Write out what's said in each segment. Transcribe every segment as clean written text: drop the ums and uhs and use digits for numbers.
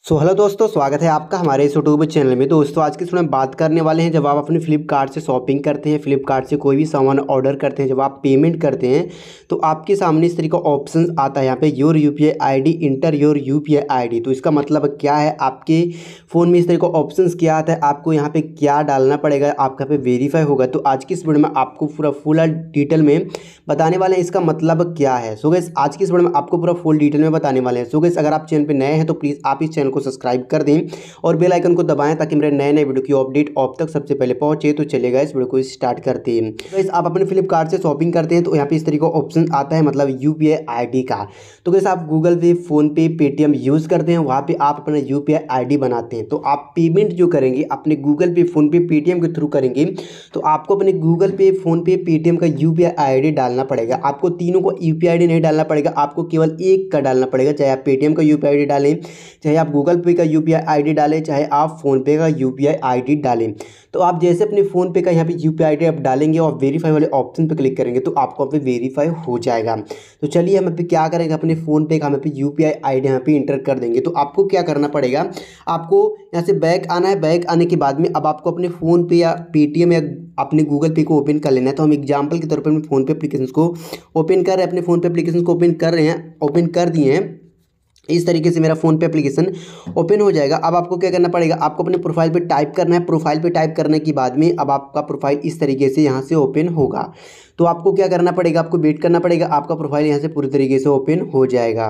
Hello दोस्तों, स्वागत है आपका हमारे इस यूट्यूब चैनल में। दोस्तों आज की इसमें हम बात करने वाले हैं, जब आप अपने फ्लिपकार्ट से शॉपिंग करते हैं, फ्लिपकार्ट से कोई भी सामान ऑर्डर करते हैं, जब आप पेमेंट करते हैं तो आपके सामने इस तरीके का ऑप्शन आता है यहाँ पे your UPI ID, enter your UPI ID. तो इसका मतलब क्या है, आपके फ़ोन में इस तरीके का ऑप्शन क्या आता है, आपको यहाँ पे क्या डालना पड़ेगा, आपका पे वेरीफाई होगा। तो आज की इस वीडियो में आपको पूरा फुल डिटेल में बताने वाले हैं इसका मतलब क्या है। सो गाइस आज की इस वीडियो में आपको पूरा फुल डिटेल में बताने वाले हैं। सो गाइस अगर आप चैनल पे नए हैं तो प्लीज़ आप इस चैनल को सब्सक्राइब कर दें और बेल आइकन को दबाएं ताकि मेरे नए नए वीडियो की अपडेट आप तक सबसे पहले पहुंचे। तो चलेगा इस वीडियो को स्टार्ट करते हैं। गाइस आप अपने फ्लिपकार्ट से शॉपिंग करते हैं तो यहाँ पे इस तरीके का ऑप्शन आता है, मतलब यूपीआई आईडी का। तो गाइस आप गूगल पे, फोन पे, पेटीएम यूज़ करते हैं, वहाँ पे आप अपना यूपीआई आईडी बनाते हैं। तो आप पेमेंट जो करेंगे अपने गूगल पे, फोन पे, पेटीएम के थ्रू करेंगे तो आपको अपने गूगल पे, फोन पे, पेटीएम का यूपीआई आईडी डालना पड़ेगा। आपको तीनों को यूपीआई आईडी नहीं डालना पड़ेगा, आपको केवल एक का डालना पड़ेगा। चाहे आप पेटीएम का यूपीआई आईडी डालें, चाहे आप गूगल पे का यूपीआई आईडी डालें, चाहे आप फोन पे का यूपीआई आईडी डालें। तो आप जैसे अपने फ़ोन पे का यहाँ पे यूपीआई आईडी आप डालेंगे और वेरीफाई वाले ऑप्शन पे क्लिक करेंगे तो आपको यहाँ पे वेरीफाई हो जाएगा। तो चलिए हम पे क्या करेंगे, अपने फ़ोन पे का हम पे यूपीआई आईडी यहाँ पे इंटर कर देंगे। तो आपको क्या करना पड़ेगा, आपको यहाँ से बैक आना है। बैक आने के बाद में अब आपको अपने फ़ोन पे या पेटीएम या अपने गूगल पे को ओपन कर लेना है। तो हम एग्जाम्पल के तौर पर अपने फ़ोन पे एप्लीकेशन को ओपन कर रहे हैं, अपने फ़ोन पे एप्लीकेशन को ओपन कर रहे हैं, ओपन कर दिए हैं। इस तरीके से मेरा फ़ोन पे एप्लीकेशन ओपन हो जाएगा। अब आपको क्या करना पड़ेगा, आपको अपने प्रोफाइल पे टाइप करना है। प्रोफाइल पे टाइप करने के बाद में अब आपका प्रोफाइल इस तरीके से यहाँ से ओपन होगा। तो आपको क्या करना पड़ेगा, आपको वेट करना पड़ेगा, आपका प्रोफाइल यहाँ से पूरी तरीके से ओपन हो जाएगा।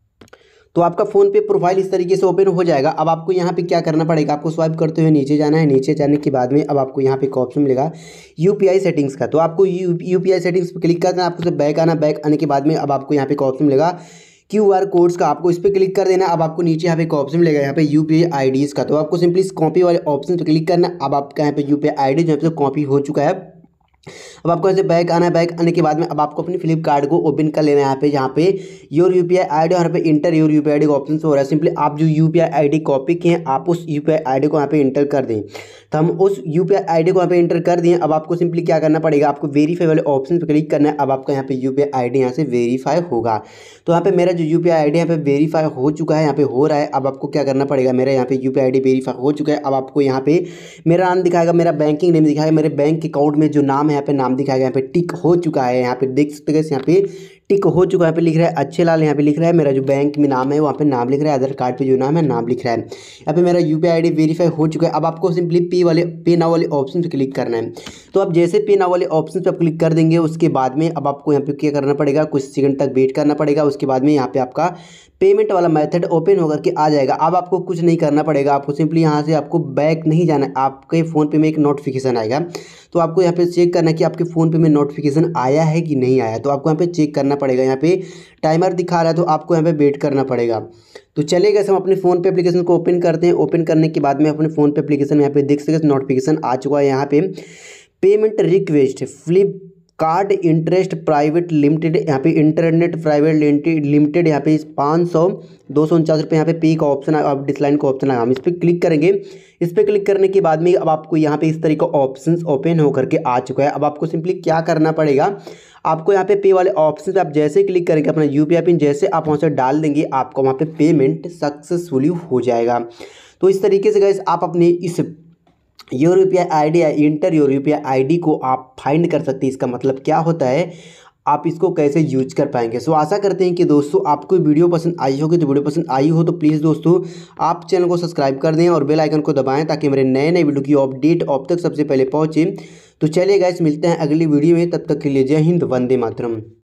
तो आपका फ़ोन पे प्रोफाइल इस तरीके से ओपन हो जाएगा। अब आपको यहाँ पे क्या करना पड़ेगा, आपको स्वाइप करते हुए नीचे जाना है। नीचे जाने के बाद में अब आपको यहाँ पे एक ऑप्शन मिलेगा यूपीआई सेटिंग्स का। तो आपको यूपीआई सेटिंग्स पे क्लिक करना है। आपको बैक आना, बैक आने के बाद में अब आपको यहाँ पे एक ऑप्शन मिलेगा QR कोड्स का, आपको इस पर क्लिक कर देना। अब आपको नीचे यहाँ पे एक ऑप्शन मिलेगा यहाँ पे यूपीआई आईडीज़ का। तो आपको सिंपली इस कॉपी वाले ऑप्शन पे क्लिक करना। अब आपका यहाँ पे यूपीआई आईडी जो है कॉपी हो चुका है। अब आपको ऐसे बैक आना है। बैक आने के बाद में अब आपको अपनी फ्लिपकार्ट को ओपन कर लेना है। यहाँ पे जहाँ पे योर यूपीआई आईडी और यहाँ पे इंटर योर यूपीआई आईडी का ऑप्शन हो रहा है। सिंपली आप जो यूपीआई आईडी कॉपी किए हैं आप उस यूपीआई आईडी को यहाँ पे इंटर कर दें। तो हम उस यूपीआई आईडी को यहाँ पे इंटर कर दिए। अब आपको सिंपली क्या करना पड़ेगा, आपको वेरीफाई वाले ऑप्शन पे क्लिक करना है। अब आपका यहाँ पे यूपीआई आईडी यहाँ से वेरीफाई होगा। तो यहाँ पे मेरा जो यूपीआई आईडी यहाँ पे वेरीफाई हो चुका है, यहाँ पे हो रहा है। अब आपको क्या करना पड़ेगा, मेरा यहाँ पे यूपीआई आईडी वेरीफाई हो चुका है। अब आपको यहाँ पे मेरा नाम दिखाएगा, मेरा बैंकिंग नेम दिखाएगा, मेरे बैंक अकाउंट में जो नाम है यहाँ पे नाम दिखाएगा। यहाँ पे टिक हो चुका है, यहाँ पे देख सकते हैं यहाँ पे टिक हो चुका है। यहाँ पे लिख रहा है अच्छे लाल, यहाँ पे लिख रहा है मेरा जो बैंक में नाम है वहाँ पे नाम लिख रहा है, आधार कार्ड पे जो नाम है नाम लिख रहा है। यहाँ पे मेरा यूपीआई आईडी वेरीफाई हो चुका है। अब आपको सिंपली पे नाउ वाले ऑप्शन पे क्लिक करना है। तो आप जैसे पे नाउ वाले ऑप्शन पे आप क्लिक कर देंगे उसके बाद में अब आपको यहाँ पे क्या करना पड़ेगा, कुछ सेकंड तक वेट करना पड़ेगा। उसके बाद में यहाँ पे आपका पेमेंट वाला मेथड ओपन होकर के आ जाएगा। अब आपको कुछ नहीं करना पड़ेगा, आपको सिंपली यहाँ से आपको बैक नहीं जाना है। आपके फ़ोन पे में एक नोटिफिकेशन आएगा, तो आपको यहाँ पे चेक करना है कि आपके फ़ोन पे में नोटिफिकेशन आया है कि नहीं आया। तो आपको यहाँ पे चेक करना पड़ेगा। यहाँ पे टाइमर दिखा रहा है तो आपको यहाँ पे वेट करना पड़ेगा। तो चलेगा, हम अपने फ़ोन पे एप्लीकेशन को ओपन करते हैं। ओपन करने के बाद में अपने फ़ोन पे एप्लीकेशन यहाँ पे देख सकते नोटिफिकेशन आ चुका है। यहाँ पे payment request Flipkart interest private limited, यहाँ पे इंटरनेट प्राइवेट लिमिटेड, यहाँ पे 500 रुपये यहाँ पे पे का ऑप्शन है, अब डिसलाइन का ऑप्शन है। हम इस पर क्लिक करेंगे। इस पर क्लिक करने के बाद में अब आपको यहाँ पे इस तरह का ऑप्शन ओपन होकर के आ चुका है। अब आपको सिंपली क्या करना पड़ेगा, आपको यहाँ पे वाले ऑप्शन पे आप जैसे क्लिक करेंगे, अपना यूपीआई पिन जैसे आप वहाँ से डाल देंगे, आपको वहाँ पे पेमेंट सक्सेसफुली हो जाएगा। तो इस तरीके से गाइस आप अपने इस योर यूपीआई आईडी या इंटर योर यूपीआई आईडी को आप फाइंड कर सकते हैं। इसका मतलब क्या होता है, आप इसको कैसे यूज कर पाएंगे। सो आशा करते हैं कि दोस्तों आपको वीडियो पसंद आई होगी। तो वीडियो पसंद आई हो तो प्लीज़ दोस्तों आप चैनल को सब्सक्राइब कर दें और बेल आइकन को दबाएं ताकि मेरे नए नए वीडियो की अपडेट आप तक सबसे पहले पहुंचे। तो चलिए गाइस मिलते हैं अगली वीडियो में, तब तक के लिए जय हिंद, वंदे मातरम।